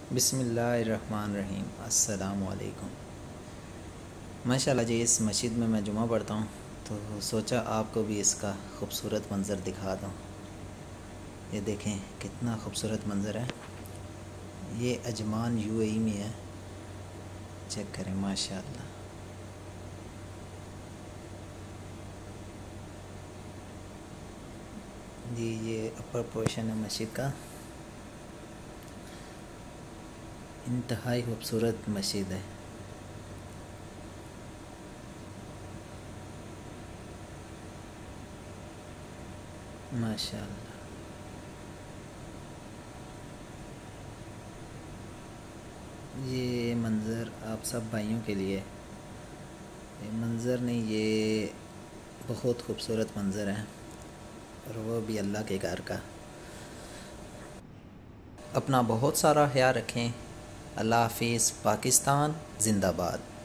बिस्मिल्लाहिर्रहमानिर्रहीम। अस्सलामुअलैकुम। माशाल्लाह जी, इस मस्जिद में मैं जुमा पढ़ता हूँ तो सोचा आपको भी इसका ख़ूबसूरत मंज़र दिखा दूँ। ये देखें कितना ख़ूबसूरत मंज़र है। ये अजमान यूएई में है, चेक करें माशाल्लाह। जी ये अपर पोर्शन है मस्जिद का। इंतहाई खूबसूरत मस्जिद है। माशाल्लाह। ये मंज़र आप सब भाइयों के लिए, ये मंज़र नहीं, ये बहुत खूबसूरत मंज़र है, और वो भी अल्लाह के घर का। अपना बहुत सारा ख्याल रखें। अल्लाह हाफ़िज़। पाकिस्तान ज़िंदाबाद।